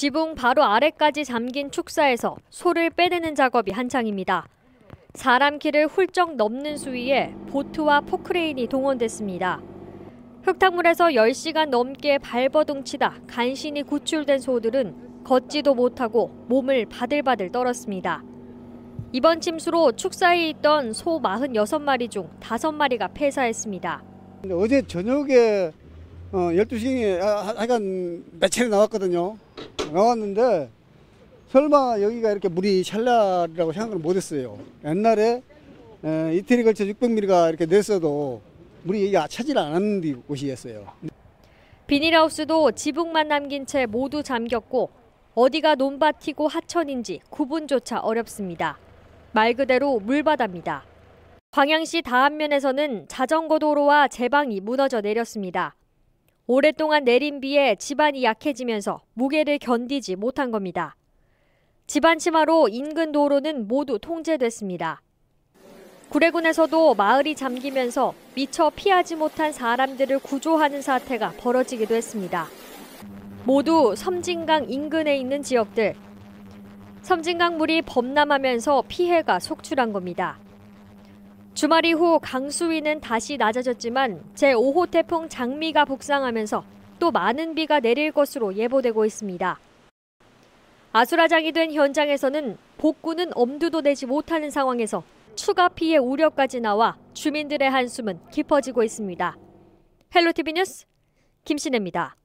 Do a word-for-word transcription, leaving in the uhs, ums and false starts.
지붕 바로 아래까지 잠긴 축사에서 소를 빼내는 작업이 한창입니다. 사람 키를 훌쩍 넘는 수위에 보트와 포크레인이 동원됐습니다. 흙탕물에서 열 시간 넘게 발버둥치다 간신히 구출된 소들은 걷지도 못하고 몸을 바들바들 떨었습니다. 이번 침수로 축사에 있던 소 사십육 마리 중 다섯 마리가 폐사했습니다. 어제 저녁에 어, 열두 시경에 하여간 몇 차례 나왔거든요. 나왔는데 설마 여기가 이렇게 물이 찰나리라고 생각을 못했어요. 옛날에 에, 이틀에 걸쳐 육백 밀리미터가 이렇게 냈어도 물이 여기가 차질 않았는 곳이었어요. 비닐하우스도 지붕만 남긴 채 모두 잠겼고 어디가 논밭이고 하천인지 구분조차 어렵습니다. 말 그대로 물바다입니다. 광양시 다안면에서는 자전거 도로와 제방이 무너져 내렸습니다. 오랫동안 내린 비에 집안이 약해지면서 무게를 견디지 못한 겁니다. 집안 침하로 인근 도로는 모두 통제됐습니다. 구례군에서도 마을이 잠기면서 미처 피하지 못한 사람들을 구조하는 사태가 벌어지기도 했습니다. 모두 섬진강 인근에 있는 지역들. 섬진강 물이 범람하면서 피해가 속출한 겁니다. 주말 이후 강수위는 다시 낮아졌지만 제오 호 태풍 장미가 북상하면서 또 많은 비가 내릴 것으로 예보되고 있습니다. 아수라장이 된 현장에서는 복구는 엄두도 내지 못하는 상황에서 추가 피해 우려까지 나와 주민들의 한숨은 깊어지고 있습니다. 헬로티비 뉴스 김신혜입니다.